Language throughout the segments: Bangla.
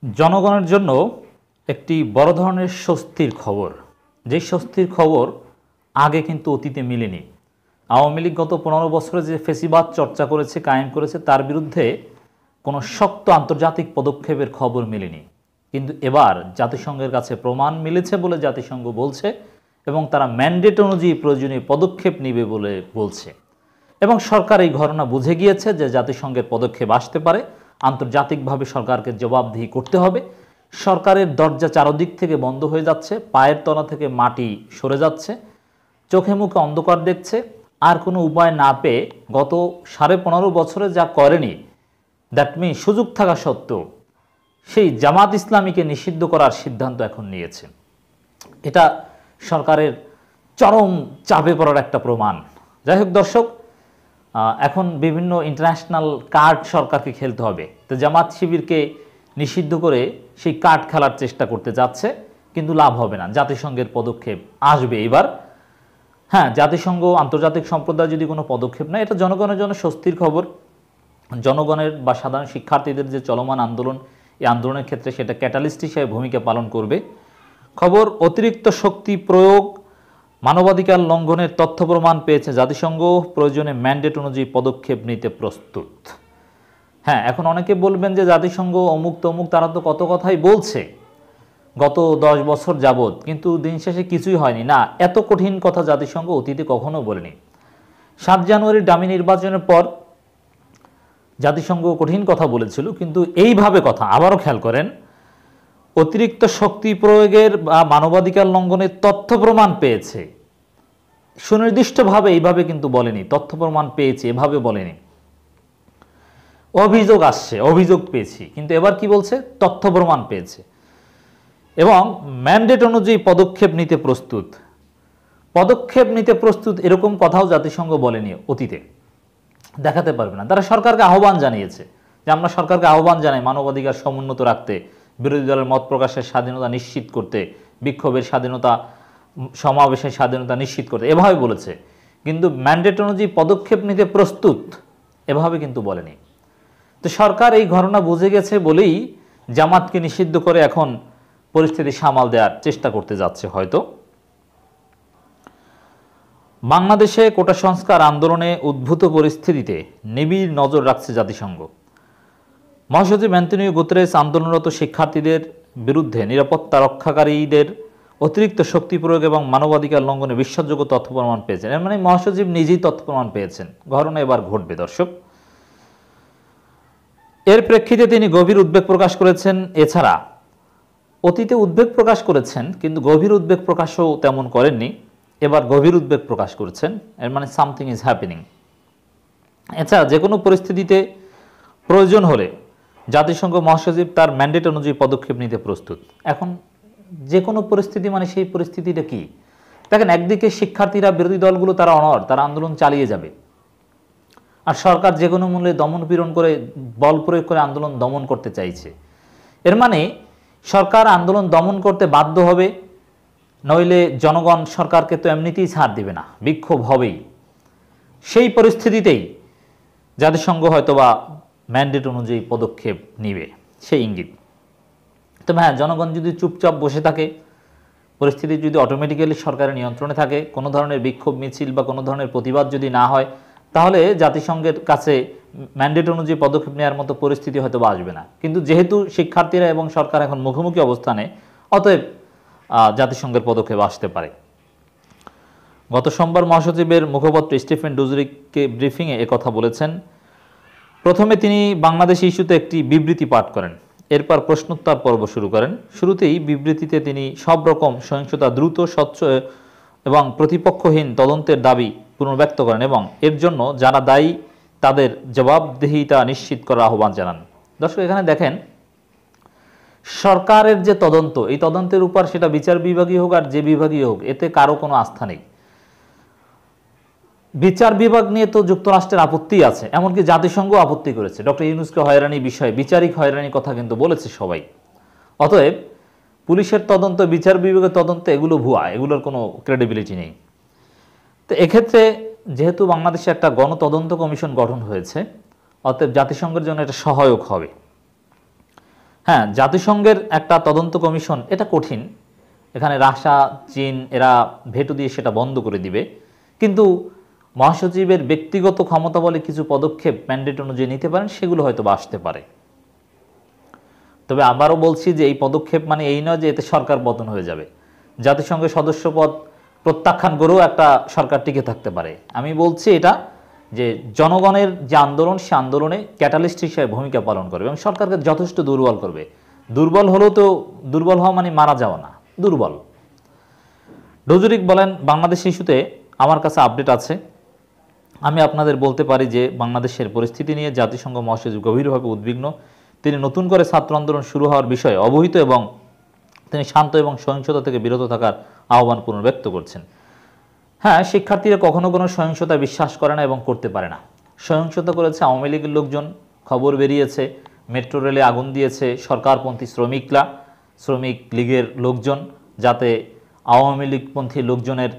জনগণের জন্য একটি বড় ধরনের স্বস্তির খবর, যে স্বস্তির খবর আগে কিন্তু অতীতে মিলেনি। আওয়ামী লীগ গত 15 বছরে যে ফেসিবাদ চর্চা করেছে, কায়েম করেছে, তার বিরুদ্ধে কোনো শক্ত আন্তর্জাতিক পদক্ষেপের খবর মেলেনি। কিন্তু এবার জাতিসংঘের কাছে প্রমাণ মিলেছে বলে জাতিসংঘ বলছে, এবং তারা ম্যান্ডেট অনুযায়ী প্রয়োজনীয় পদক্ষেপ নেবে বলে বলছে। এবং সরকার এই ঘটনা বুঝে গিয়েছে যে জাতিসংঘের পদক্ষেপ আসতে পারে, আন্তর্জাতিকভাবে সরকারকে জবাবদিহি করতে হবে। সরকারের দরজা চারদিক থেকে বন্ধ হয়ে যাচ্ছে, পায়ের তলা থেকে মাটি সরে যাচ্ছে, চোখে মুখে অন্ধকার দেখছে। আর কোনো উপায় না পেয়ে গত 15.5 বছরে যা করেনি, দ্যাট মিন সুযোগ থাকা সত্ত্বেও সেই জামাত ইসলামীকে নিষিদ্ধ করার সিদ্ধান্ত এখন নিয়েছে। এটা সরকারের চরম চাপে পড়ার একটা প্রমাণ। যাই হোক দর্শক, এখন বিভিন্ন ইন্টারন্যাশনাল কার্ড সরকারকে খেলতে হবে। তো জামাত শিবিরকে নিষিদ্ধ করে সেই কার্ড খেলার চেষ্টা করতে যাচ্ছে, কিন্তু লাভ হবে না। জাতিসংঘের পদক্ষেপ আসবে এবার। হ্যাঁ, জাতিসংঘ আন্তর্জাতিক সম্প্রদায় যদি কোনো পদক্ষেপ নেয়, এটা জনগণের জন্য স্বস্তির খবর। জনগণের বা সাধারণ শিক্ষার্থীদের যে চলমান আন্দোলন, এই আন্দোলনের ক্ষেত্রে সেটা ক্যাটালিস্ট হিসেবে ভূমিকা পালন করবে। খবর, অতিরিক্ত শক্তি প্রয়োগ মানবাধিকার লঙ্ঘনের তথ্য প্রমাণ পেয়েছে জাতিসংঘ, প্রয়োজনে ম্যান্ডেট অনুযায়ী পদক্ষেপ নিতে প্রস্তুত। হ্যাঁ, এখন অনেকে বলবেন যে জাতিসংঘ অমুক তমুক, তারা তো কত কথাই বলছে গত 10 বছর যাবৎ, কিন্তু দিন শেষে কিছুই হয়নি। না, এত কঠিন কথা জাতিসংঘ অতীতে কখনো বলেনি। 7 জানুয়ারির ডামি নির্বাচনের পর জাতিসংঘ কঠিন কথা বলেছিল, কিন্তু এইভাবে কথা, আবারও খেয়াল করেন, অতিরিক্ত শক্তি প্রয়োগের বা মানবাধিকার লঙ্ঘনের তথ্য প্রমাণ পেয়েছে, সুনির্দিষ্টভাবে এইভাবে কিন্তু বলেনি। তথ্য প্রমাণ পেয়েছে এভাবে বলেনি। অভিযোগ আসছে, অভিযোগ পেয়েছি, কিন্তু এবার কি বলছে? তথ্য প্রমাণ পেয়েছে এবং ম্যান্ডেট অনুযায়ী পদক্ষেপ নিতে প্রস্তুত। পদক্ষেপ নিতে প্রস্তুত এরকম কথাও জাতিসংঘ বলেনি অতীতে, দেখাতে পারবে না। তারা সরকারকে আহ্বান জানিয়েছে যে আমরা সরকারকে আহ্বান জানাই মানবাধিকার সমুন্নত রাখতে, বিরোধী দলের মত প্রকাশের স্বাধীনতা নিশ্চিত করতে, বিক্ষোভের স্বাধীনতা, সমাবেশের স্বাধীনতা নিশ্চিত করতে, এভাবে বলেছে। কিন্তু ম্যান্ডেট অনুযায়ী পদক্ষেপ নিতে প্রস্তুত এভাবে কিন্তু বলেনি। তো সরকার এই ঘটনা বুঝে গেছে বলেই জামাতকে নিষিদ্ধ করে এখন পরিস্থিতি সামাল দেওয়ার চেষ্টা করতে যাচ্ছে হয়তো। বাংলাদেশে কোটা সংস্কার আন্দোলনে উদ্ভূত পরিস্থিতিতে নিবিড় নজর রাখছে জাতিসংঘ। মহাসচিব অ্যান্টনিও গুতেরেস আন্দোলনরত শিক্ষার্থীদের বিরুদ্ধে নিরাপত্তা রক্ষাকারীদের অতিরিক্ত শক্তি প্রয়োগ এবং মানবাধিকার লঙ্ঘনে বিশ্বাসযোগ্য তথ্য প্রমাণ পেয়েছেন। এর মানে মহাসচিব নিজেই তথ্য প্রমাণ পেয়েছেন। ঘটনা এবার ঘটবে দর্শক। এর প্রেক্ষিতে তিনি গভীর উদ্বেগ প্রকাশ করেছেন। এছাড়া অতীতে উদ্বেগ প্রকাশ করেছেন, কিন্তু গভীর উদ্বেগ প্রকাশও তেমন করেননি। এবার গভীর উদ্বেগ প্রকাশ করেছেন। এর মানে সামথিং ইজ হ্যাপেনিং। এছাড়া যে কোনো পরিস্থিতিতে প্রয়োজন হলে জাতিসংঘ মহাসচিব তার ম্যান্ডেট অনুযায়ী পদক্ষেপ নিতে প্রস্তুত। এখন যে কোনো পরিস্থিতি মানে সেই পরিস্থিতিটা কি? দেখেন, একদিকে শিক্ষার্থীরা, বিরোধী দলগুলো তারা অনড়, তারা আন্দোলন চালিয়ে যাবে। আর সরকার যে কোনো মূল্যে দমন পীড়ন করে, বল প্রয়োগ করে আন্দোলন দমন করতে চাইছে। এর মানে সরকার আন্দোলন দমন করতে বাধ্য হবে, নইলে জনগণ সরকারকে তো এমনিতেই ছাড় দিবে না, বিক্ষোভ হবেই। সেই পরিস্থিতিতেই জাতিসংঘ হয়তোবা ম্যান্ডেট অনুযায়ী পদক্ষেপ নিবে, সেই ইঙ্গিত। তবে হ্যাঁ, জনগণ যদি চুপচাপ বসে থাকে, পরিস্থিতি যদি অটোমেটিক্যালি সরকারের নিয়ন্ত্রণে থাকে, কোনো ধরনের বিক্ষোভ মিছিল বা কোনো ধরনের প্রতিবাদ যদি না হয়, তাহলে জাতিসংঘের কাছে ম্যান্ডেট অনুযায়ী পদক্ষেপ নেওয়ার মতো পরিস্থিতি হয়তো আসবে না। কিন্তু যেহেতু শিক্ষার্থীরা এবং সরকার এখন মুখোমুখি অবস্থানে, অতএব জাতিসংঘের পদক্ষেপ আসতে পারে। গত সোমবার মহাসচিবের মুখপাত্র স্টিফেন ডুজারিককে ব্রিফিংয়ে একথা বলেছেন। প্রথমে তিনি বাংলাদেশ ইস্যুতে একটি বিবৃতি পাঠ করেন, এরপর প্রশ্নোত্তর পর্ব শুরু করেন। শুরুতেই বিবৃতিতে তিনি সব রকম সহিংসতা দ্রুত, স্বচ্ছ এবং প্রতিপক্ষহীন তদন্তের দাবি পুনর্ব্যক্ত করেন এবং এর জন্য যারা দায়ী তাদের জবাবদিহিতা নিশ্চিত করার আহ্বান জানান। দর্শক, এখানে দেখেন, সরকারের যে তদন্ত, এই তদন্তের উপর সেটা বিচার বিভাগীয় হোক আর যে বিভাগীয় হোক, এতে কারো কোনো আস্থা নেই। বিচার বিভাগ নিয়ে তো যুক্তরাষ্ট্রের আপত্তি আছে, এমনকি জাতিসংঘ আপত্তি করেছে। ডক্টর ইউনূসকে হয়রানি বিষয়ে বিচারিক হয়রানির কথা কিন্তু বলেছে সবাই। অতএব পুলিশের তদন্ত, বিচার বিভাগের তদন্ত, এগুলো ভুয়া, এগুলোর কোনো ক্রেডিবিলিটি নেই। তো এক্ষেত্রে যেহেতু বাংলাদেশে একটা গণতদন্ত কমিশন গঠন হয়েছে, অতএব জাতিসংঘের জন্য এটা সহায়ক হবে। হ্যাঁ, জাতিসংঘের একটা তদন্ত কমিশন এটা কঠিন, এখানে রাশিয়া চীন এরা ভেটো দিয়ে সেটা বন্ধ করে দিবে, কিন্তু মহাসচিবের ব্যক্তিগত ক্ষমতা বলে কিছু পদক্ষেপ ম্যান্ডেট অনুযায়ী নিতে পারেন, সেগুলো হয়তো বা আসতে পারে। তবে আবারও বলছি যে এই পদক্ষেপ মানে এই নয় যে এতে সরকার পতন হয়ে যাবে, জাতিসংঘের সদস্যপদ প্রত্যাখ্যান করেও একটা সরকার টিকে থাকতে পারে। আমি বলছি এটা যে জনগণের যে আন্দোলন, সে আন্দোলনে ক্যাটালিস্ট হিসেবে ভূমিকা পালন করবে এবং সরকারকে যথেষ্ট দুর্বল করবে। দুর্বল হলেও তো দুর্বল হওয়া মানে মারা যাওয়া না, দুর্বল। ডুজুরিক বলেন, বাংলাদেশ ইস্যুতে আমার কাছে আপডেট আছে, আমি আপনাদের বলতে পারি যে বাংলাদেশের পরিস্থিতি নিয়ে জাতিসংঘ মহাসচিব গভীরভাবে উদ্বিগ্ন। তিনি নতুন করে ছাত্র আন্দোলন শুরু হওয়ার বিষয়ে অবহিত এবং তিনি শান্ত এবং সহিংসতা থেকে বিরত থাকার আহ্বান পুনর্ব্যক্ত করছেন। হ্যাঁ, শিক্ষার্থীরা কখনো কোনো সহিংসতা বিশ্বাস করে না এবং করতে পারে না। সহিংসতা করেছে আওয়ামী লীগের লোকজন, খবর বেরিয়েছে, মেট্রো রেলে আগুন দিয়েছে সরকারপন্থী শ্রমিক লীগের লোকজন, যাতে আওয়ামী লীগপন্থী লোকজনের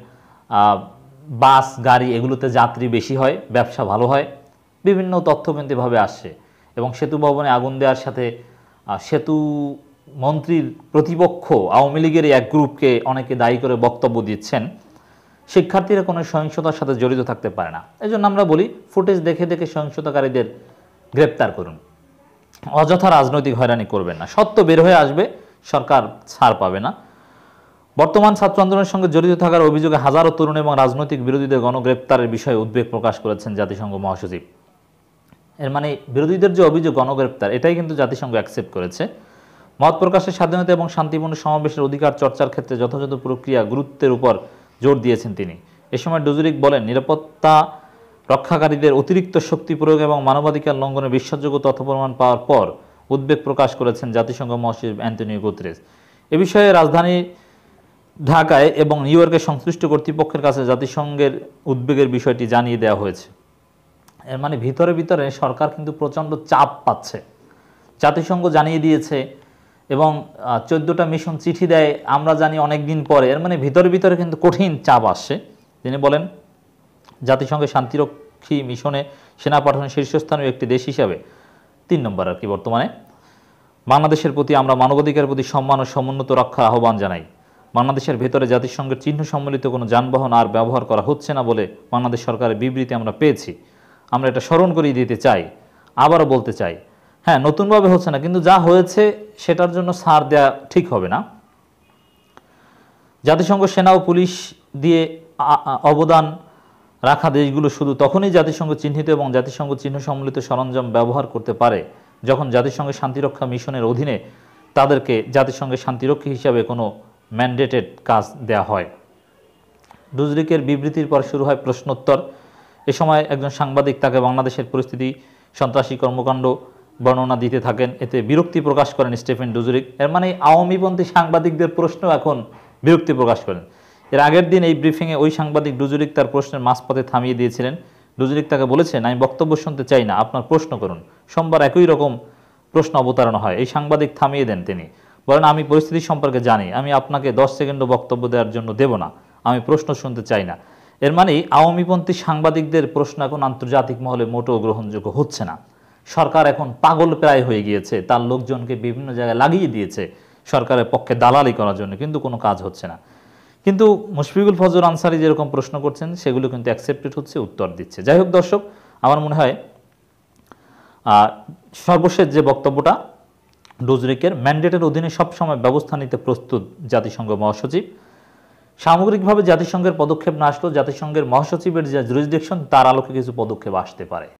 বাস গাড়ি এগুলোতে যাত্রী বেশি হয়, ব্যবসা ভালো হয়। বিভিন্ন তথ্য কিন্তু এভাবে আসছে এবং সেতু ভবনে আগুন দেওয়ার সাথে সেতু মন্ত্রীর প্রতিপক্ষ আওয়ামী লীগের এক গ্রুপকে অনেকে দায়ী করে বক্তব্য দিচ্ছেন। শিক্ষার্থীরা কোনো সহিংসতার সাথে জড়িত থাকতে পারে না, এজন্য আমরা বলি ফুটেজ দেখে দেখে সহিংসতাকারীদের গ্রেপ্তার করুন, অযথা রাজনৈতিক হয়রানি করবেন না। সত্য বের হয়ে আসবে, সরকার ছাড় পাবে না। বর্তমান ছাত্র আন্দোলনের সঙ্গে জড়িত থাকার অভিযোগে হাজারো তরুণ এবং রাজনৈতিক বিরোধীদের গণগ্রেপ্তারের বিষয়ে উদ্বেগ প্রকাশ করেছেন জাতিসংঘ মহাসচিব। এর মানে বিরোধীদের যে অভিযোগ গণগ্রেপ্তার, এটাই কিন্তু জাতিসংঘ অ্যাকসেপ্ট করেছে। মত প্রকাশের স্বাধীনতা এবং শান্তিপূর্ণ সমাবেশের অধিকার চর্চার ক্ষেত্রে যথাযথ প্রক্রিয়া গুরুত্বের উপর জোর দিয়েছেন তিনি। এ সময় ডুজুরিক বলেন, নিরাপত্তা রক্ষাকারীদের অতিরিক্ত শক্তি প্রয়োগ এবং মানবাধিকার লঙ্ঘনের বিশ্বাসযোগ্য তথ্য প্রমাণ পাওয়ার পর উদ্বেগ প্রকাশ করেছেন জাতিসংঘ মহাসচিব অ্যান্টনিও গুতেরেস। এ বিষয়ে রাজধানী ঢাকায় এবং নিউ ইয়র্কের সংশ্লিষ্ট কর্তৃপক্ষের কাছে জাতিসংঘের উদ্বেগের বিষয়টি জানিয়ে দেওয়া হয়েছে। এর মানে ভিতরে ভিতরে সরকার কিন্তু প্রচণ্ড চাপ পাচ্ছে, জাতিসংঘ জানিয়ে দিয়েছে এবং 14টা মিশন চিঠি দেয়, আমরা জানি অনেক দিন পরে। এর মানে ভিতরে ভিতরে কিন্তু কঠিন চাপ আসছে। তিনি বলেন, জাতিসংঘের শান্তিরক্ষী মিশনে সেনা পাঠানোর শীর্ষস্থানীয় একটি দেশ হিসাবে 3 নম্বর আর কি বর্তমানে বাংলাদেশের প্রতি আমরা মানবাধিকারের প্রতি সম্মান ও সমুন্নত রক্ষার আহ্বান জানাই। বাংলাদেশের ভেতরে জাতিসংঘের চিহ্ন সম্মিলিত কোনো যানবাহন আর ব্যবহার করা হচ্ছে না বলে বাংলাদেশ সরকারের বিবৃতি আমরা পেয়েছি। আমরা এটা স্মরণ করিয়ে দিতে চাই, আবারও বলতে চাই। হ্যাঁ, নতুনভাবে হচ্ছে না, কিন্তু যা হয়েছে সেটার জন্য ছাড় দেওয়া ঠিক হবে না। জাতিসংঘ সেনা ও পুলিশ দিয়ে অবদান রাখা দেশগুলো শুধু তখনই জাতিসংঘ চিহ্নিত এবং জাতিসংঘ চিহ্ন সম্মিলিত সরঞ্জাম ব্যবহার করতে পারে যখন জাতিসংঘের শান্তিরক্ষা মিশনের অধীনে তাদেরকে জাতিসংঘের শান্তিরক্ষী হিসাবে কোনো ম্যান্ডেটেড কাজ দেয়া হয়। ডুজরিকের বিবৃতির পর শুরু হয় প্রশ্নোত্তর। এ সময় একজন সাংবাদিক তাকে বাংলাদেশের পরিস্থিতি, সন্ত্রাসী কর্মকাণ্ড বর্ণনা দিতে থাকেন। এতে বিরক্তি প্রকাশ করেন স্টিফেন ডুজরিক। এর মানে আওয়ামীপন্থী সাংবাদিকদের প্রশ্ন এখন বিরক্তি প্রকাশ করেন। এর আগের দিন এই ব্রিফিংয়ে ওই সাংবাদিক ডুজরিক তার প্রশ্নের মাঝপথে থামিয়ে দিয়েছিলেন। ডুজরিক তাকে বলেছেন, আমি বক্তব্য শুনতে চাই না, আপনার প্রশ্ন করুন। সোমবার একই রকম প্রশ্ন অবতারণা হয়, এই সাংবাদিক থামিয়ে দেন। তিনি বলেন, আমি পরিস্থিতি সম্পর্কে জানি, আমি আপনাকে 10 সেকেন্ডও বক্তব্য দেওয়ার জন্য দেব না, আমি প্রশ্ন শুনতে চাই না। এর মানে আওয়ামীপন্থী সাংবাদিকদের প্রশ্ন এখন আন্তর্জাতিক মহলে মোটেও গ্রহণযোগ্য হচ্ছে না। সরকার এখন পাগল প্রায় হয়ে গিয়েছে, তার লোকজনকে বিভিন্ন জায়গায় লাগিয়ে দিয়েছে সরকারের পক্ষে দালালি করার জন্য, কিন্তু কোনো কাজ হচ্ছে না। কিন্তু মুশফিকুল ফজর আনসারী যেরকম প্রশ্ন করছেন সেগুলো কিন্তু অ্যাকসেপ্টেড হচ্ছে, উত্তর দিচ্ছে। যাই হোক দর্শক, আমার মনে হয় সর্বশেষ যে বক্তব্যটা ডুজরিকের, ম্যান্ডেটের অধীনে সবসময় ব্যবস্থা নিতে প্রস্তুত জাতিসংঘ মহাসচিব। সামগ্রিকভাবে জাতিসংঘের পদক্ষেপ না আসলেও জাতিসংঘের মহাসচিবের যে জুরিসডিকশন, তার আলোকে কিছু পদক্ষেপ আসতে পারে।